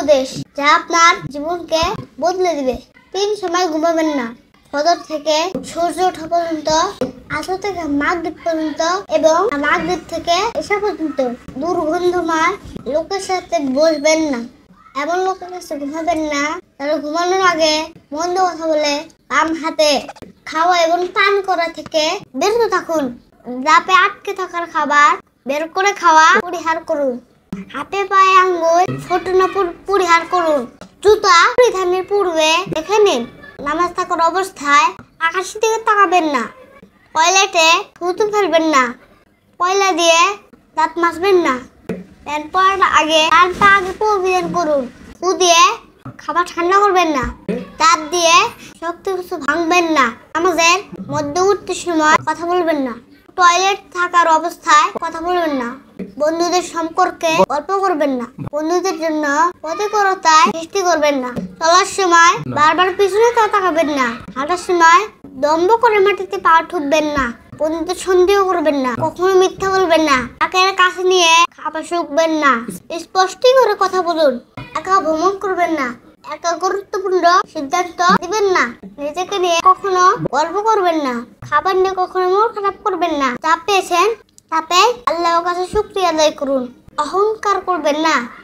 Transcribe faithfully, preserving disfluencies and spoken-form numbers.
উপদেশ যা আপনার জীবনকে বদলে দিবে। তিন সময় ঘুমাবেন না। ফজর থেকে সূর্য ওঠা পর্যন্ত, আসর থেকে মাগরিব পর্যন্ত এবং মাগরিব থেকে এশা পর্যন্ত। দুর্গন্ধময় লোকের সাথে বসবেন না। এমন লোকের কাছে ঘুমাবেন না যারা ঘুমানোর আগে মন্দ কথা বলে। বাম হাতে খাওয়া এবং পান করা থেকে বিরত থাকুন। দাঁতে আটকে থাকার খাবার বের করে খাওয়া পরিহার করুন। হাতে পায়ে আঙ্গুল ফোটানো পরিহার করুন। জুতা পরিধানের পূর্বে দেখে নিন। নামাজ থাকার অবস্থায় আকাশের দিকে তাকাবেন না। টয়লেটে থুতু ফেলবেন না। পয়লা দিয়ে দাঁত মাজবেন না। প্যান্ট পরার আগে ডান পা আগে পরিধান করুন। ফু দিয়ে খাবার ঠান্ডা করবেন না। দাঁত দিয়ে শক্ত কিছু ভাঙবেন না। নামাজের মধ্যবর্তী সময় কথা বলবেন না। টয়লেট থাকার অবস্থায় কথা বলবেন না। বন্ধুদের সম্পর্কে গল্প করবেন না। বন্ধুদের জন্য প্রতিকূলতায় সৃষ্টি করবেন না। চলার সময় বারবার পিছনে তাকাবেন না। হাঁটার সময় দম্ভ করে মাটিতে পা ঠুকবেন না। বন্ধুদের সন্দেহ করবেন না। কখনো মিথ্যা বলবেন না। তাকে কাছে নিয়ে খাবার শুকবেন না। স্পষ্ট করে কথা বলুন। একা ভ্রমণ করবেন না। একা গুরুত্বপূর্ণ সিদ্ধান্ত দিবেন না। নিজেকে নিয়ে কখনো গল্প করবেন না। খাবার নিয়ে কখনো মন খারাপ করবেন না। যা পেয়েছেন তাতে আল্লাহর কাছে শুকরিয়া আদায় করুন। অহংকার করবেন না।